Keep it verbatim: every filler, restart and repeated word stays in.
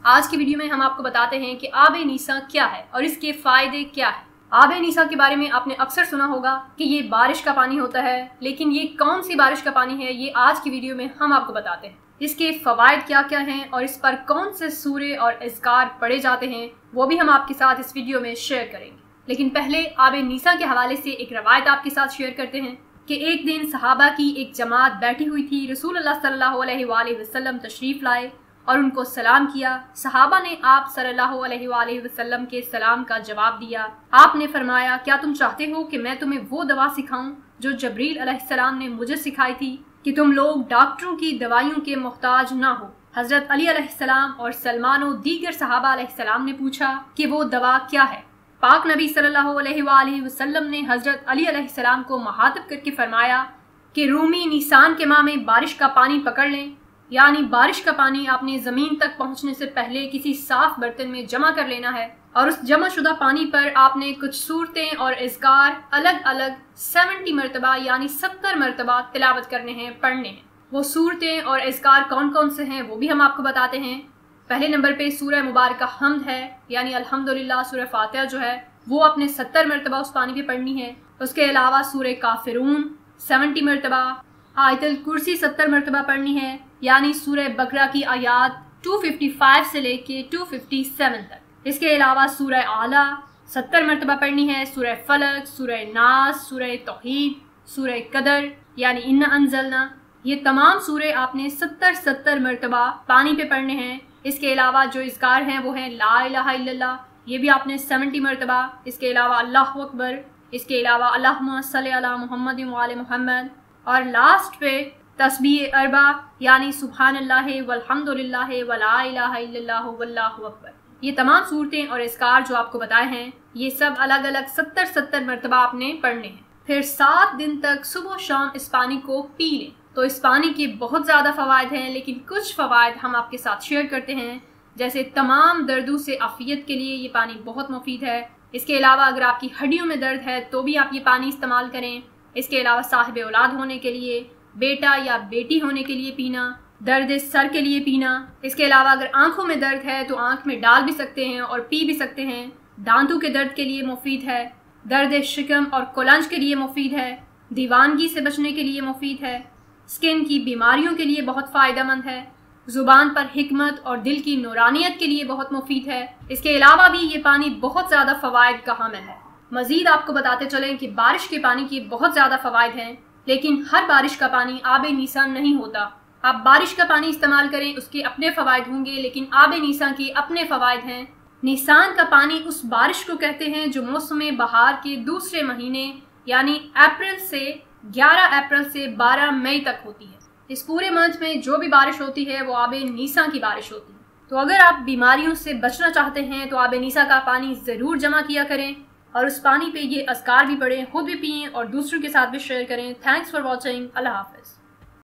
आज की वीडियो में हम आपको बताते हैं कि आब नीसा क्या है और इसके फायदे क्या है। आब नीसा के बारे में आपने अक्सर सुना होगा कि ये बारिश का पानी होता है, लेकिन ये कौन सी बारिश का पानी है ये आज की वीडियो में हम आपको बताते हैं। इसके फवायद क्या क्या हैं और इस पर कौन से सूरे और अज़कार पढ़े जाते हैं वो भी हम आपके साथ इस वीडियो में शेयर करेंगे। लेकिन पहले आब नीसा के हवाले से एक रवायत आपके साथ शेयर करते हैं कि एक दिन सहाबा की एक जमात बैठी हुई थी। रसूल अल्लाह सल्लल्लाहु अलैहि वसल्लम तशरीफ़ लाए और उनको सलाम किया। सहाबा ने आप सल्लल्लाहु अलैहि वसल्लम के सलाम का जवाब दिया। आपने फरमाया, क्या तुम चाहते हो कि मैं तुम्हें वो दवा सिखाऊं जो जबरील अलैहिस्सलाम ने मुझे सिखाई थी कि तुम लोग डॉक्टरों की दवाइयों के मोहताज ना हो। हजरत अली अलैहिस्सलाम और सलमान और दीगर सहाबा अलैहिस्सलाम ने पूछा कि वो दवा क्या है। पाक नबी सल्लल्लाहु अलैहि वसल्लम ने हजरत अली अलैहिस्सलाम को मुखातब करके फरमाया कि रूमी नीसान के माह में बारिश का पानी पकड़ लें, यानी बारिश का पानी आपने ज़मीन तक पहुंचने से पहले किसी साफ बर्तन में जमा कर लेना है और उस जमा शुदा पानी पर आपने कुछ सूरतें और अज़कार अलग अलग सत्तर मरतबा यानी सत्तर मरतबा तिलावत करने हैं, पढ़ने हैं। वो सूरतें और अज़कार कौन कौन से हैं वो भी हम आपको बताते हैं। पहले नंबर पे सूरह मुबारक हमद है, यानी अल्हम्दुलिल्लाह। सूरह फातिहा जो है वो अपने सत्तर मरतबा उस पानी पे पढ़नी है। उसके अलावा सूरह काफिरून सत्तर मरतबा, आयतुल कुर्सी सत्तर मरतबा पढ़नी है, यानी सूरह बकरा की आयात दो सौ पचपन से लेके दो सौ सत्तावन तक। इसके अलावा सूरह आला सत्तर मरतबा पढ़नी है, सूरह फलक, सूरह नास, सूरह तौहीद, सूरह कदर यानी इन्ना अंज़लना। ये तमाम सूरे आपने सत्तर सत्तर मरतबा पानी पे पढ़ने हैं। इसके अलावा जो इज़कार हैं वो हैं ला इलाहा इल्लल्लाह, ये भी आपने सत्तर मरतबा। इसके अलावा अल्लाहु अकबर, इसके अलावा अल्लाहुम्मा सल्ली अला मुहम्मद व आले मुहम्मद, और लास्ट पे तस्बीह अरबा यानी सुब्हानल्लाह वल्हम्दुलिल्लाह वला इलाहा इल्लल्लाह वल्लाहु अकबर। ये तमाम सूरतें और इज़कार जो आपको बताए हैं ये सब अलग अलग सत्तर सत्तर मरतबा आपने पढ़ने हैं। फिर सात दिन तक सुबह शाम इस पानी को पी लें। तो इस पानी के बहुत ज़्यादा फ़वाइद हैं, लेकिन कुछ फ़वाइद हम आपके साथ शेयर करते हैं। जैसे तमाम दर्दों से आफ़ियत के लिए ये पानी बहुत मुफीद है। इसके अलावा अगर आपकी हड्डियों में दर्द है तो भी आप ये पानी इस्तेमाल करें। इसके अलावा साहिब औलाद होने के लिए, बेटा या बेटी होने के लिए पीना, दर्द सर के लिए पीना। इसके अलावा अगर आंखों में दर्द है तो आंख में डाल भी सकते हैं और पी भी सकते हैं। दांतों के दर्द के लिए मुफीद है, दर्द शिकम और कोलंज के लिए मुफीद है, दीवानगी से बचने के लिए मुफीद है, स्किन की बीमारियों के लिए बहुत फ़ायदेमंद है, ज़ुबान पर हिकमत और दिल की नूरानियत के लिए बहुत मुफीद है। इसके अलावा भी ये पानी बहुत ज़्यादा फ़वाइद का हामिल है। मज़ीद आपको बताते चलें कि बारिश के पानी के बहुत ज़्यादा फ़वाइद हैं, लेकिन हर बारिश का पानी आब नीसा नहीं होता। आप बारिश का पानी इस्तेमाल करें, उसके अपने फ़वाइद होंगे, लेकिन आब नीसा के अपने फ़वाइद हैं। नीसान का पानी उस बारिश को कहते हैं जो मौसम बहार के दूसरे महीने यानी अप्रैल से ग्यारह अप्रैल से बारह मई तक होती है। इस पूरे मंथ में जो भी बारिश होती है वो आब नीसा की बारिश होती है। तो अगर आप बीमारियों से बचना चाहते हैं तो आब नीसा का पानी ज़रूर जमा किया करें और उस पानी पे ये अज़कार भी पढ़ें, खुद भी पिएं और दूसरों के साथ भी शेयर करें। Thanks for watching. अल्लाह हाफ़िज़।